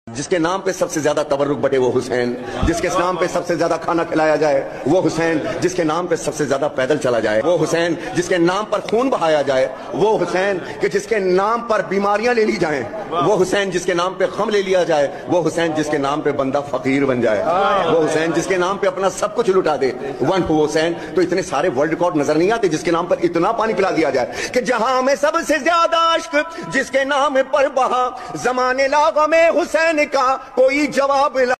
जिसके नाम पे सबसे ज्यादा तबर्रुक बटे वो हुसैन, जिसके नाम पे सबसे ज्यादा खाना खिलाया जाए वो हुसैन, जिसके नाम पे सबसे ज्यादा पैदल चला जाए वो हुसैन, जिसके नाम पर खून बहाया जाए वो हुसैन, कि जिसके नाम पर बीमारियां ले ली जाएं वो हुसैन, जिसके नाम पे गम ले लिया जाए वो हुसैन, जिसके नाम पे बंदा फकीर बन जाए वो हुसैन, जिसके नाम पे अपना सब कुछ लुटा दे वन हुसैन। तो इतने सारे वर्ल्ड रिकॉर्ड नजर नहीं आते जिसके नाम पर इतना पानी पिला दिया जाए कि जहां में सबसे ज्यादा अश्क जिसके नाम पर बहा, जमाने लागा में हुसैन का कोई जवाब